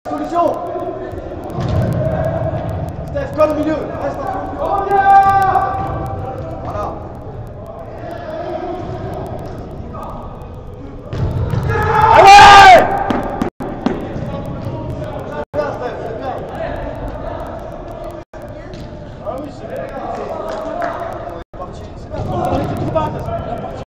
Solution. Steph, colle au milieu. Reste à fond.